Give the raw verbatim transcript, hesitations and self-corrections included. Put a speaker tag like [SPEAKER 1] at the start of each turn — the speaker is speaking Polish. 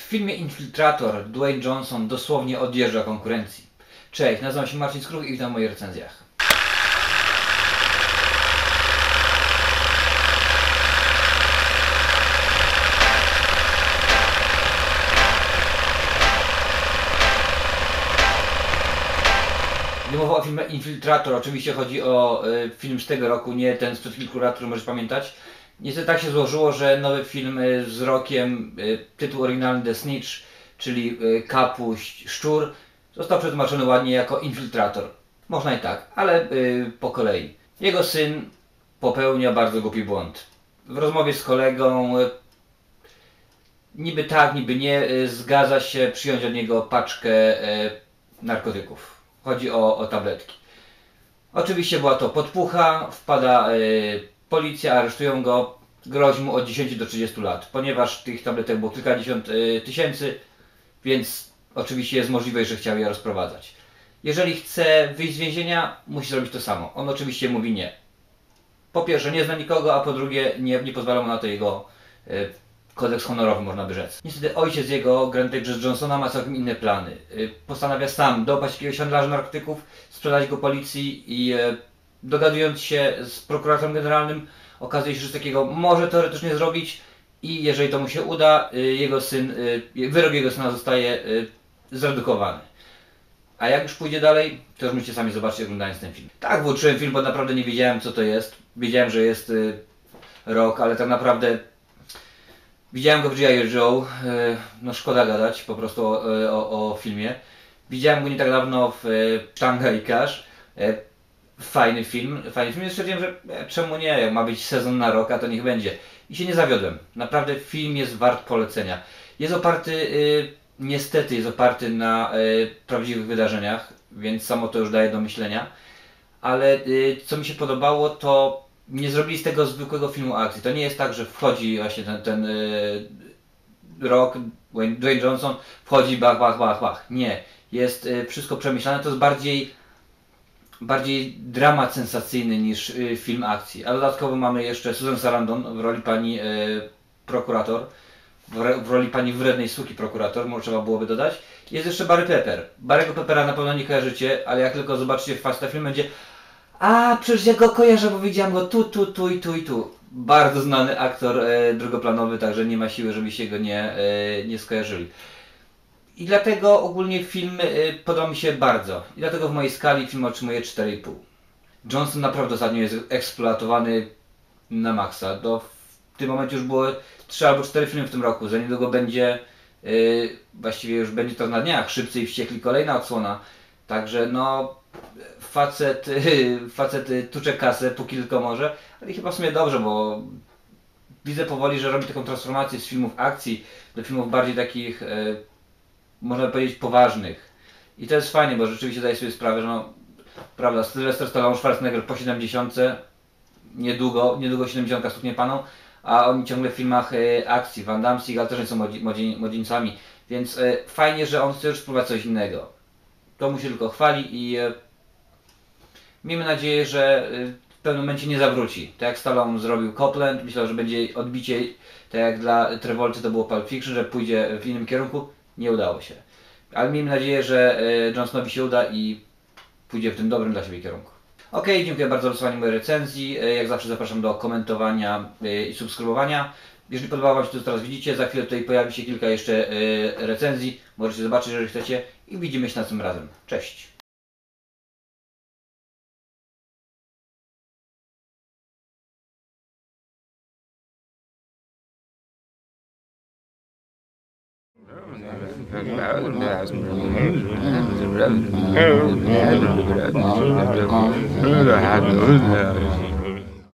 [SPEAKER 1] filmie Infiltrator Dwayne Johnson dosłownie odjeżdża konkurencji. Cześć, nazywam się Marcin Skruch i witam w moich recenzjach. Gdy mowa o filmie Infiltrator, oczywiście chodzi o y, film z tego roku, nie ten sprzed kilku lat, który możesz pamiętać. Niestety tak się złożyło, że nowy film y, z rokiem, y, tytuł oryginalny The Snitch, czyli y, Kapuść, Szczur, został przetłumaczony ładnie jako Infiltrator. Można i tak, ale y, po kolei. Jego syn popełnia bardzo głupi błąd. W rozmowie z kolegą, y, niby tak, niby nie, y, zgadza się przyjąć od niego paczkę y, narkotyków. Chodzi o, o tabletki. Oczywiście była to podpucha, wpada y, policja, aresztują go, grozi mu od dziesięciu do trzydziestu lat, ponieważ tych tabletek było kilkadziesiąt y, tysięcy, więc oczywiście jest możliwość, że chciał je rozprowadzać. Jeżeli chce wyjść z więzienia, musi zrobić to samo. On oczywiście mówi nie. Po pierwsze, nie zna nikogo, a po drugie, nie, nie pozwala mu na to jego y, kodeks honorowy, można by rzec. Niestety ojciec jego, grany przez Johnsona, ma całkiem inne plany. Y, postanawia sam dopaść jakiegoś handlarza narkotyków, sprzedać go policji i y, dogadując się z prokuratorem generalnym, okazuje się, że coś takiego może teoretycznie zrobić i jeżeli to mu się uda, y, jego syn, y, wyrok jego syna zostaje y, zredukowany. A jak już pójdzie dalej, to już musicie sami zobaczyć, oglądając ten film. Tak, włączyłem film, bo naprawdę nie wiedziałem, co to jest. Wiedziałem, że jest y, rok, ale tak naprawdę widziałem go w G I Joe, y, no szkoda gadać po prostu o, o, o filmie. Widziałem go nie tak dawno w y, Shanghai Cash. Y, fajny film, fajny film. Stwierdziłem, że e, czemu nie, jak ma być sezon na rok, a to niech będzie. I się nie zawiodłem. Naprawdę film jest wart polecenia. Jest oparty, y, niestety jest oparty na y, prawdziwych wydarzeniach, więc samo to już daje do myślenia. Ale y, co mi się podobało, to nie zrobili z tego zwykłego filmu akcji. To nie jest tak, że wchodzi właśnie ten, ten y, rok, Dwayne Johnson, wchodzi bach, bach, bach, bach. Nie. Jest y, wszystko przemyślane, to jest bardziej bardziej dramat sensacyjny niż y, film akcji. A dodatkowo mamy jeszcze Susan Sarandon w roli pani y, prokurator, w, re, w roli pani wrednej suki prokurator, może trzeba byłoby dodać. Jest jeszcze Barry Pepper. Barry'ego Peppera na pewno nie kojarzycie, ale jak tylko zobaczycie w film, będzie a przecież ja go kojarzę, bo widziałem go tu, tu, tu i tu i tu. Bardzo znany aktor y, drugoplanowy, także nie ma siły, żebyście go nie, y, nie skojarzyli. I dlatego ogólnie film y, podoba mi się bardzo. I dlatego w mojej skali film otrzymuje cztery i pół. Johnson naprawdę ostatnio jest eksploatowany na maksa. Do, w tym momencie już było trzy albo cztery filmy w tym roku. Za niedługo będzie, y, właściwie już będzie to na dniach, Szybcy i Wściekli, kolejna odsłona. Także no, facet, y, facet y, tucze kasę, póki tylko może. Ale chyba w sumie dobrze, bo widzę powoli, że robi taką transformację z filmów akcji do filmów bardziej takich, y, można powiedzieć, poważnych. I to jest fajnie, bo rzeczywiście daje sobie sprawę, że no, prawda, Sylwester Stallone, Schwarzenegger po siedemdziesiątce, niedługo, niedługo siedemdziesiątka stuknie paną, a oni ciągle w filmach y, akcji. Van Damme, Seagal też nie są młodzi, młodzi, młodzieńcami, więc y, fajnie, że on chce już spróbować coś innego. To mu się tylko chwali i y, miejmy nadzieję, że y, w pewnym momencie nie zawróci. Tak jak Stallone zrobił Copland, myślał, że będzie odbicie, tak jak dla Travolty to było Pulp Fiction, że pójdzie w innym kierunku. Nie udało się. Ale miejmy nadzieję, że y, Johnsonowi się uda i pójdzie w tym dobrym dla siebie kierunku. Ok, dziękuję bardzo za wysłanie mojej recenzji. Y, jak zawsze zapraszam do komentowania y, i subskrybowania. Jeżeli podobało Wam się to, co teraz widzicie, za chwilę tutaj pojawi się kilka jeszcze y, recenzji. Możecie zobaczyć, jeżeli chcecie. I widzimy się następnym razem. Cześć!
[SPEAKER 2] Oh,